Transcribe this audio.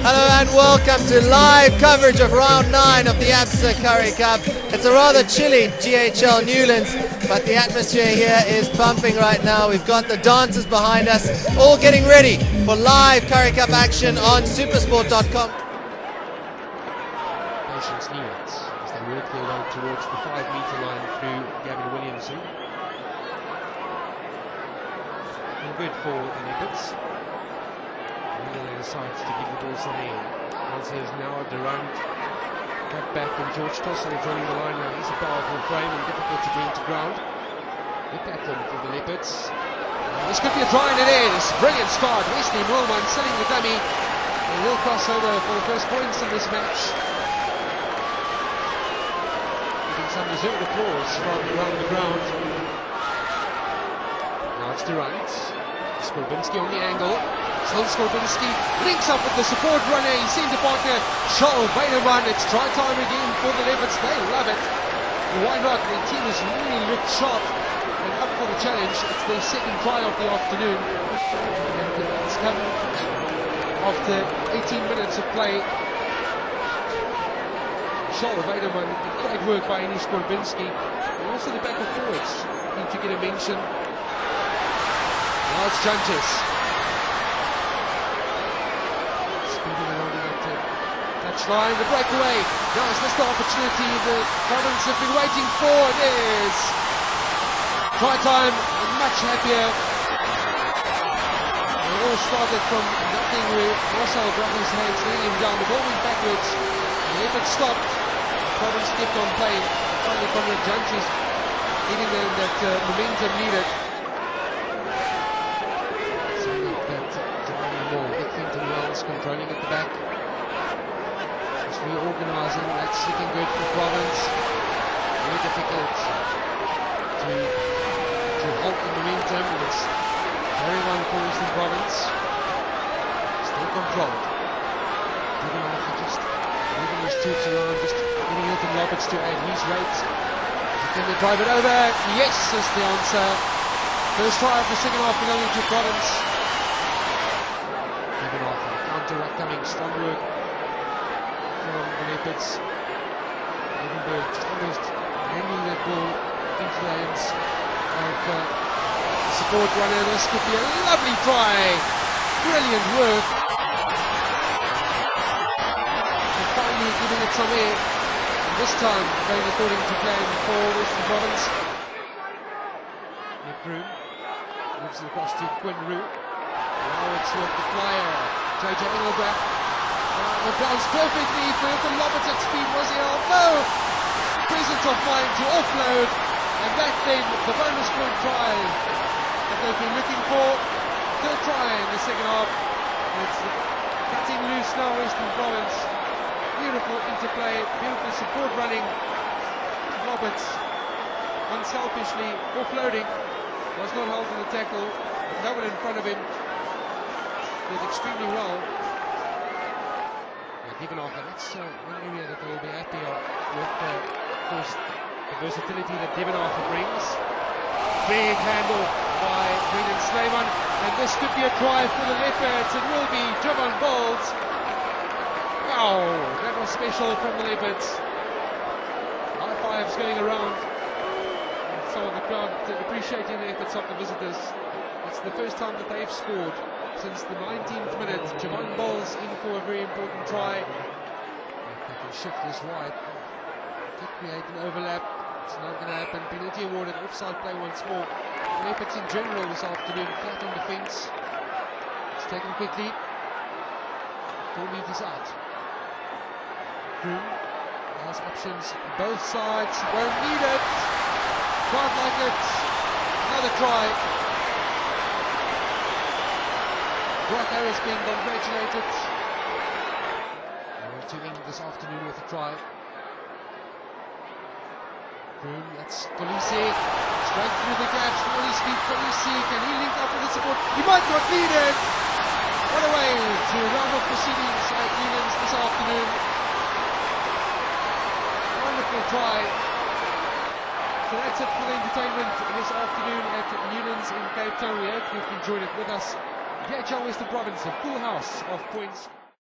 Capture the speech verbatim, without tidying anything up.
Hello and welcome to live coverage of round nine of the ABSA Currie Cup. It's a rather chilly G H L Newlands, but the atmosphere here is pumping right now. We've got the dancers behind us, all getting ready for live Currie Cup action on supersport dot com. Patience Newlands as they work their way towards the five metre line through Gavin Williamson. And good for the Leopards. They decide to give the ball some air. Answer is now Durant, cut back, and George Tossell running the line now. He's a powerful frame and difficult to bring to ground. The pattern for the Leopards. And this could be a try, and it is. Brilliant start. Wesley Moorman selling the dummy. A real crossover for the first points in this match. Giving some deserved applause from around the ground. Now it's Durant. Skorbinski on the angle. Still Skorbinski links up with the support runner. He seemed to partner Charles Weideman. It's try time again for the Leopards. They love it. Why not? The team has really looked sharp and up for the challenge. It's their second try of the afternoon. And it's come after eighteen minutes of play. Charles Weideman, great work by Eni Skorbinski. And also the back of forwards need to get a mention. Now it's Judges. Speeding along that touchline, the breakaway. Now is this the opportunity the Province have been waiting for? It is. Try time, much happier. It all started from nothing with Marcel grabbing his hands, leading him down. The ball went backwards. The effort stopped. Province kept on playing. Finally, Conrad Judges giving them that uh, momentum needed. Controlling at the back, just reorganising. That's looking good for Province. Very difficult to to halt the momentum. It's very well for Eastern Province. Still controlled. Even after just moving his troops around, just getting Hilton Roberts to add his weight. Can they drive it over? Yes, is the answer. First try of the second half belonging to Province. Coming, strong work from the Leopards. Edinburgh just almost handing that ball into the hands of uh, the support runner. This could be a lovely try. Brilliant work. And finally giving it some air. And this time going according to plan for Western Province. Nick Room moves it across to Quinn Roux. Now it's with the flyer. J J Engelbrecht. Uh, it bounced perfectly for Hilton Roberts at speed. Was he off? No! Presence of mind to offload. And that then, the bonus point try that they've been looking for. Third try in the second half. It's cutting loose now, Western Province. Beautiful interplay, beautiful support running. Roberts, unselfishly offloading. Was not held in the tackle. No one in front of him. Did extremely well. Yeah, Devonarth, that's uh, one area that they will be happy with, uh, of course, the versatility that Devonarth brings. Big handle by Brendan Slayman, and this could be a try for the Leopards. It will be Javon Bowles. Wow, that was special from the Leopards. High fives going around. And some of the crowd appreciating the efforts of the visitors. It's the first time that they've scored since the nineteenth minute. Javon Bowles in for a very important try. If they can shift this wide, could create an overlap. It's not going to happen. Penalty awarded. Offside play once more. The Leopards in general this afternoon flat on defence. It's taken quickly. Four metres out. Groom has options. Both sides won't need it. Can't like it. Another try. Brock Harris being congratulated. We're to end this afternoon with a try. Boom, that's Kolisi. Straight through the gaps. All his feet. Kolisi, can he link up with the support? He might not need it. What a way to round off proceedings at Newlands this afternoon. Wonderful try. So that's it for the entertainment this afternoon at Newlands in Cape Town. We hope you've enjoyed it with us. G H L Western Province, a full house of points.